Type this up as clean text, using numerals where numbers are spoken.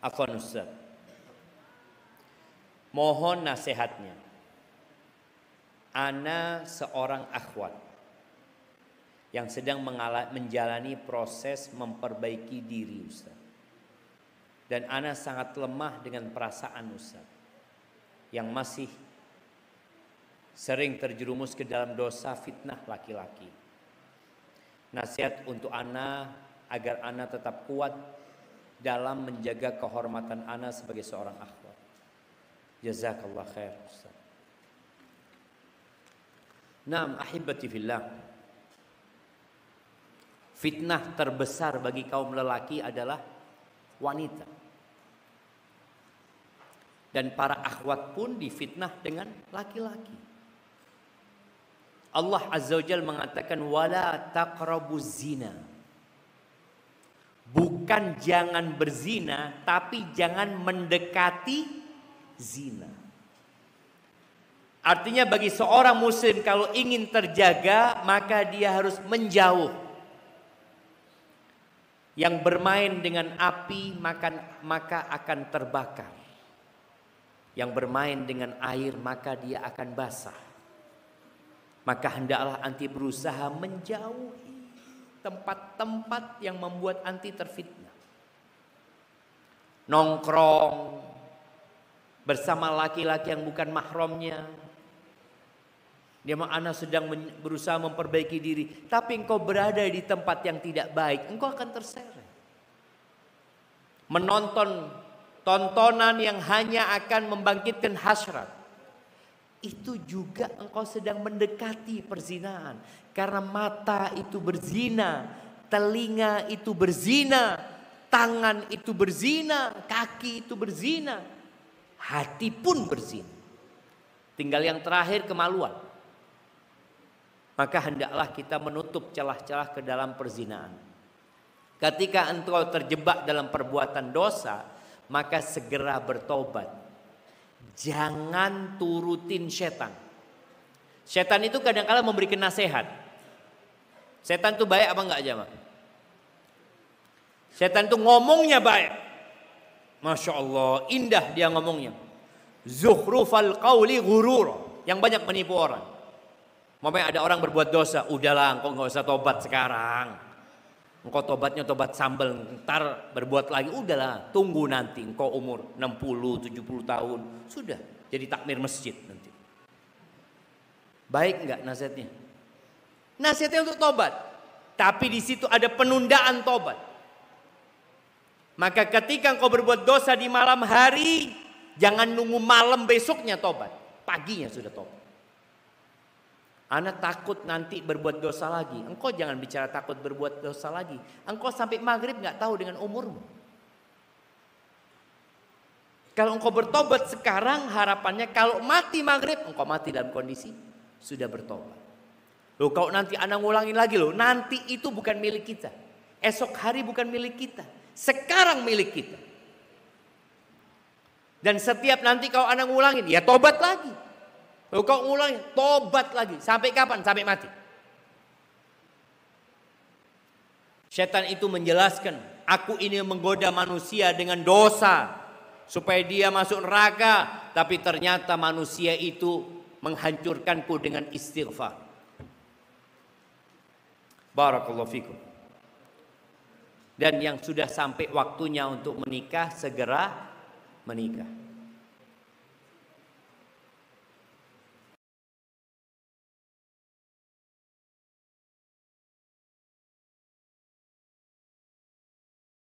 Afwan Ustaz, mohon nasihatnya. Ana seorang akhwat yang sedang menjalani proses memperbaiki diri Ustaz. Dan ana sangat lemah dengan perasaan Ustaz, yang masih sering terjerumus ke dalam dosa fitnah laki-laki. Nasihat untuk ana agar ana tetap kuat dalam menjaga kehormatan ana sebagai seorang akhwat. Jazakallah khair Ustaz. Naam ahibati fillah. Fitnah terbesar bagi kaum lelaki adalah wanita. Dan para akhwat pun difitnah dengan laki-laki. Allah Azza wa Jalla mengatakan wala taqrabuz zina. Bukan jangan berzina, tapi jangan mendekati zina. Artinya bagi seorang muslim kalau ingin terjaga, maka dia harus menjauh. Yang bermain dengan api maka akan terbakar. Yang bermain dengan air maka dia akan basah. Maka hendaklah anti berusaha menjauhi tempat-tempat yang membuat anti terfitnah. Nongkrong bersama laki-laki yang bukan mahramnya. Dia anak sedang berusaha memperbaiki diri, tapi engkau berada di tempat yang tidak baik, engkau akan terseret. Menonton tontonan yang hanya akan membangkitkan hasrat, itu juga engkau sedang mendekati perzinahan. Karena mata itu berzina, telinga itu berzina, tangan itu berzina, kaki itu berzina, hati pun berzina. Tinggal yang terakhir kemaluan. Maka hendaklah kita menutup celah-celah ke dalam perzinaan. Ketika engkau terjebak dalam perbuatan dosa, maka segera bertobat. Jangan turutin setan. Setan itu kadang-kala memberikan nasihat. Setan itu baik apa enggak jemaah? Setan itu ngomongnya baik. Masya Allah, indah dia ngomongnya. Zuhrufal qawli ghurur. Yang banyak menipu orang. Mamanya ada orang berbuat dosa, udahlah engkau nggak usah tobat sekarang. Engkau tobatnya tobat sambal, ntar berbuat lagi, udahlah tunggu nanti engkau umur 60, 70 tahun. Sudah jadi takmir masjid nanti. Baik enggak nasihatnya? Nasihatnya untuk tobat. Tapi di situ ada penundaan tobat. Maka ketika engkau berbuat dosa di malam hari, jangan nunggu malam besoknya tobat. Paginya sudah tobat. Anak takut nanti berbuat dosa lagi. Engkau jangan bicara takut berbuat dosa lagi. Engkau sampai maghrib gak tahu dengan umurmu. Kalau engkau bertobat sekarang, harapannya kalau mati maghrib, engkau mati dalam kondisi sudah bertobat. Loh, kalau nanti anak ngulangin lagi loh, nanti itu bukan milik kita. Esok hari bukan milik kita. Sekarang milik kita. Dan setiap nanti kalau anak ngulangin, ya tobat lagi. Lalu kau ulangi, tobat lagi. Sampai kapan? Sampai mati. Setan itu menjelaskan, aku ini menggoda manusia dengan dosa supaya dia masuk neraka, tapi ternyata manusia itu menghancurkanku dengan istighfar. Barakallahu fikum. Dan yang sudah sampai waktunya untuk menikah, segera menikah.